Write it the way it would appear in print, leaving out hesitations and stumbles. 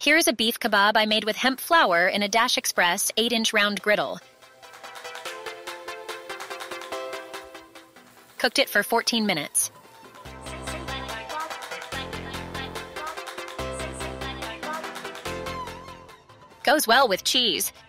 Here's a beef kebab I made with hemp flour in a Dash Express 8-inch round griddle. Cooked it for 14 minutes. Goes well with cheese.